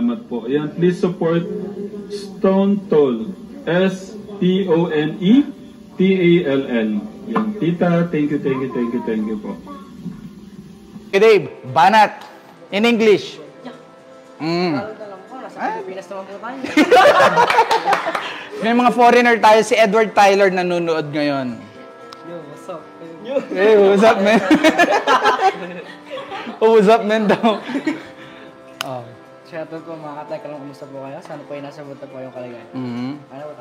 salamat po. Ayan, please support Stone Toll. STONETALL. Yan, tita, thank you po. Okay, Dave, banat. In English. May mga foreigner tayo, si Edward Tyler nanonood ngayon. Yo, what's up? Hey, what's up, man? Oh, what's up, man daw? Oh. Shoutout po mga katay, kalong kumusta po kayo? Sana po ay nasa buta po yung kalagayan. Ano ba ito?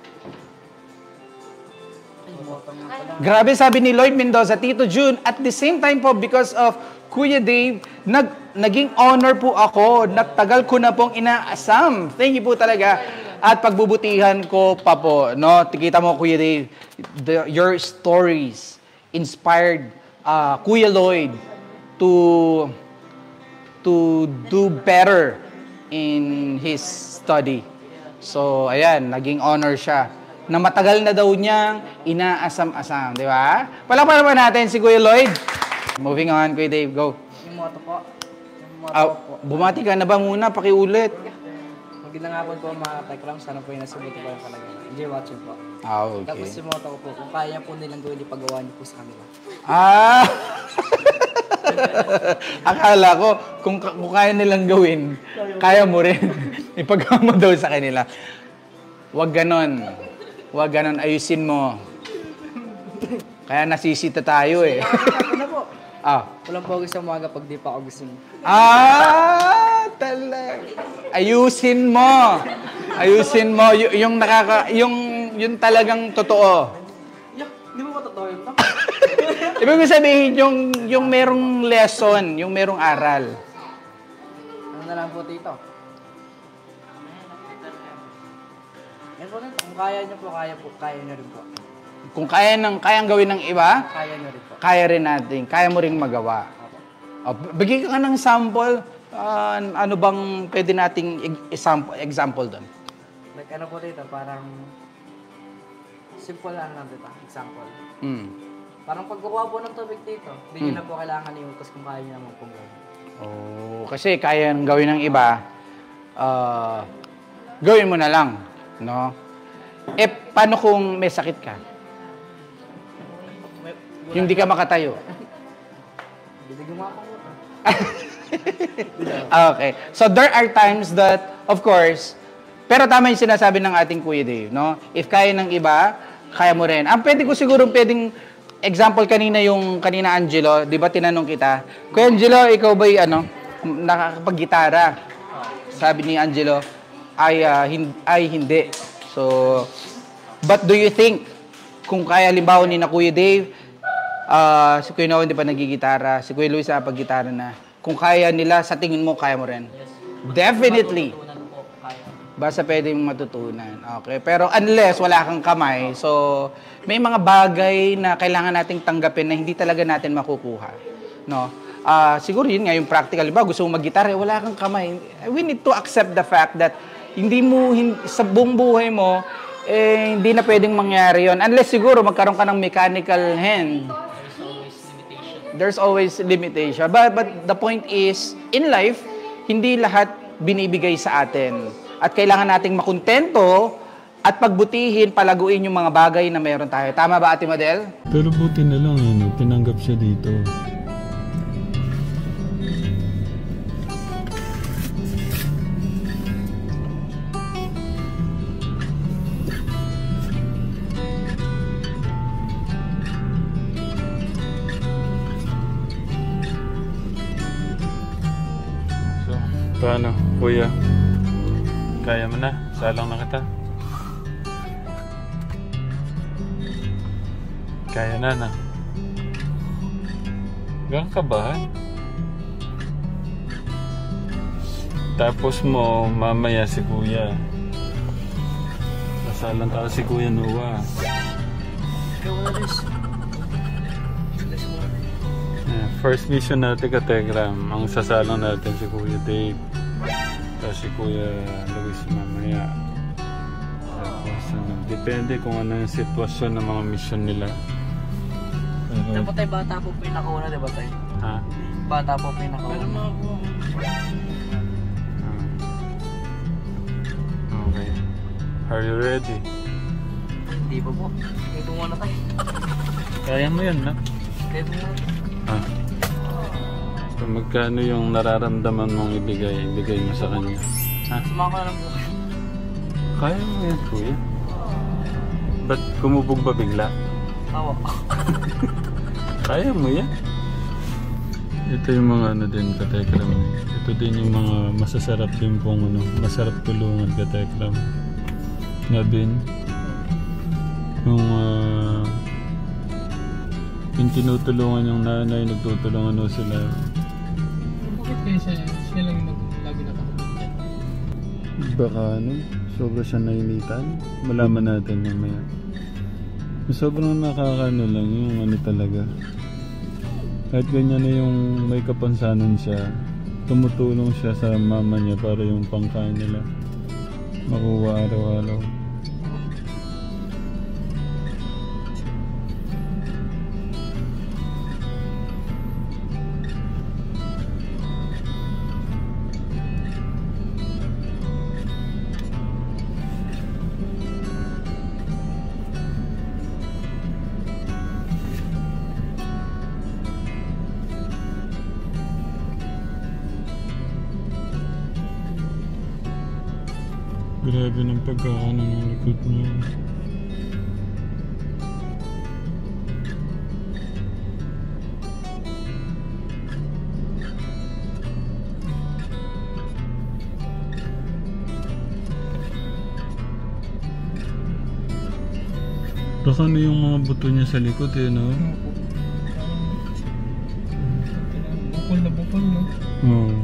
Grabe, sabi ni Lloyd Mendoza, Tito June, at the same time po, because of Kuya Dave, naging honor po ako, nagtagal ko na pong inaasam. Thank you po talaga. At pagbubutihan ko pa po, no? Tikita mo, Kuya Dave, your stories inspired Kuya Lloyd to do better in his study. So, ayan, naging honor siya. Na matagal na daw niyang inaasam-asam, di ba? Palakpakan naman natin si Kuya Lloyd. Moving on, Kuya Dave, go. Yung motto po. Po. Bumati ka na ba muna? Pakiulit. Magandang hapon po mga katay, sana po yung nasa buta po yung kalagayan. Enjoy watching po. Okay. Tapos yung motto ko po, kung kaya po nilang gawin, ipagawa niyo po sa kanila. Akala ko, kung kaya nilang gawin, kaya mo rin. Ipagawa mo daw sa kanila. Huwag ganon. Huwag ganon. Ayusin mo. Kaya nasisita tayo eh. Ano po? Walang pogi sa umaga pag di pa ako gising. Talaga. Ayusin mo. Ayusin mo. Yung talagang totoo. Di ba totoo yun? Ibig sabihin, yung merong lesson, yung merong aral. Ano na lang po, Tito? Yan po nito. Kung kaya nyo po, kaya nyo rin po. Kung kayang gawin ng iba, Kaya nyo rin po. kaya rin natin. Kaya mo ring magawa. Bigyan ka ng sample. Ano bang pwede nating example doon? Like ano po dito, parang simple lang dito, example. Parang pagkukuha po ng tubig dito, hindi nyo na po kailangan iutos kung kaya nyo naman pong gawin. Kasi kayang gawin ng iba, gawin mo na lang, no? Paano kung may sakit ka? Yung di ka makatayo. Hindi gumawa po. Okay. So there are times that, of course, pero tama yung sinasabi ng ating Kuya Dave, no? If kaya ng iba, kaya mo rin. Ang pwede ko siguro, example kanina Angelo, di ba tinanong kita, Kuya Angelo, ikaw ba'y nakakapag-gitara? Sabi ni Angelo, ay hindi. So, but do you think, kung kaya limbawa ni na Kuya Dave, si Kuya Noah hindi pa nagigitara, si Kuya Luis pag-gitara na, kung kaya nila, sa tingin mo, kaya mo rin? Yes. Definitely. Basta pwede mong matutunan. Okay. Pero unless wala kang kamay, so may mga bagay na kailangan nating tanggapin na hindi talaga natin makukuha. No? Siguro yun nga yung practical. Diba? Gusto mong mag-gitara, wala kang kamay. We need to accept the fact that sa buong buhay mo, hindi na pwedeng mangyari yon. Unless siguro magkaroon ka ng mechanical hand. There's always limitation. But the point is, in life, hindi lahat binibigay sa atin. At kailangan nating makontento at pagbutihin, palaguin yung mga bagay na meron tayo. Tama ba, Ate Madel? Pero buti na lang, tinanggap siya dito. Paano, Kuya? Kaya mo na? Salang na kita. Kaya na. Gano'n kabahan? Tapos mo, mamaya si Kuya. Nasalang tayo si Kuya Noah. First mission natin ka Telegram. Ang sasalang natin si Kuya Dave. Tapos si Kuya Luis mamaya. Tapos depende kung ano yung sitwasyon ng mga mission nila. Dapat tayo bata po pinakauna, diba tayo? Ha? Bata po pinakauna. Are you ready? Hindi pa po. Ito muna tayo. Kaya mo yan, na? Ito muna. Ah. So, magkano yung nararamdaman mong ibigay mo sa kanya? Ha? Sumama na lang po. Kaya mo yan, kuya. Ba't kumubog ba bigla? Tawa. Kaya mo yan. Ito yung mga ano din, katekram. Ito din yung mga masasarap din pong ano, masarap tulungan, katekram. Na din, yung tinutulungan yung nanay, nagtutulungan o sila. Bakit kayo siya lang yung lagi nakakabit dyan? Baka ano, sobra siya nainitan. Malaman natin mamaya. Sobrang nakakaano lang yung ano talaga. Kahit ganyan na yung may kapansanan siya, tumutulong siya sa mama niya para yung pangkain nila makuha araw-araw. Grabe ng pagkakaano ng likod niya. Baka ano yung mga buto niya sa likod eh, no? Bukol na bukol, no? Oo.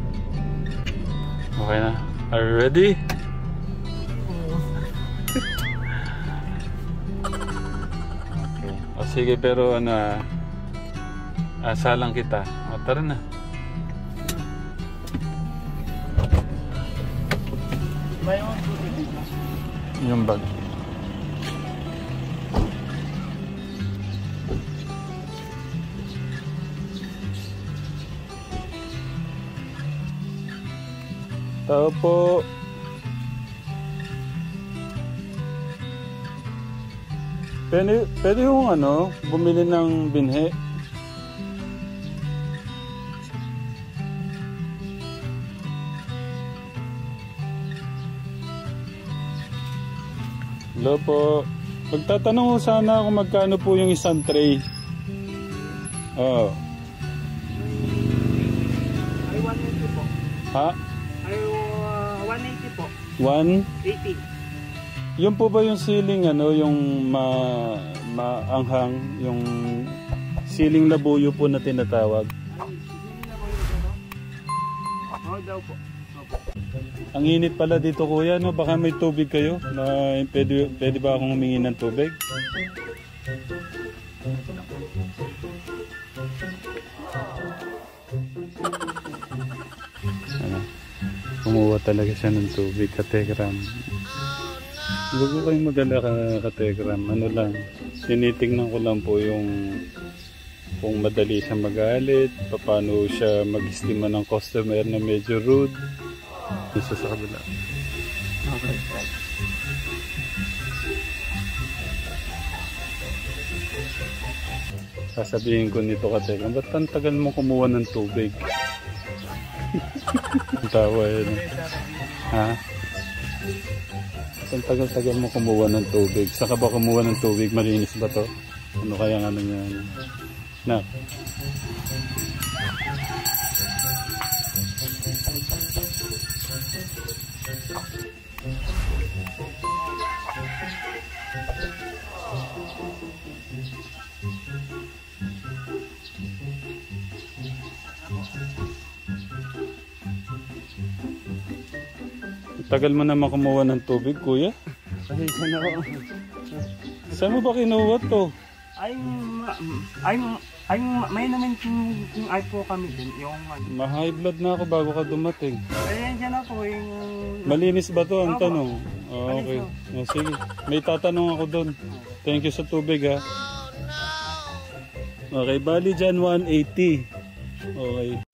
Okay na. Are you ready? Okay. O sige, pero ano, asalang kita. O tara na. Yung bag. Tao po. Pwede yung ano, bumili ng binhe. Hello po. Magtatanong ko sana kung magkano po yung isang tray. Oo. Ay, 180 po. Ha? Ay, 180 po. 1? 80. Yun po ba yung ceiling ano, yung maanghang, yung ceiling labuyo po na tinatawag? Oo daw po. Ang init pala dito kuya, no? Baka may tubig kayo? Na, pwede ba akong humingi ng tubig? Ano? Kumuha talaga siya ng tubig, katekram. Huwag ko kayong mag-alala katekram. Ano lang, tinitingnan ko lang po yung kung madali siya magalit, paano siya mag-estima ng customer na medyo rude. Isa sa kabila. Okay. Sasabihin ko nito katekram, ba't ang tagal mo kumuha ng tubig? Ang tawa yun. Ha? Ang tagal-tagal mo kumuha ng tubig. Saka ba kumuha ng tubig? Malinis ba to? Ano kaya ano niya? Nak. Tagal mo naman kumuha ng tubig, kuya? Pasensya na ako. Saan mo ba kinuha to? May naman yung ay po kami din. Yung Ma-high blood na ako bago ka dumating. pasensya na po yung... Malinis ba to ang tanong? Oh, okay. Oh, sige. May tatanong ako doon. Thank you sa tubig ha. Okay, bali dyan 180. Okay.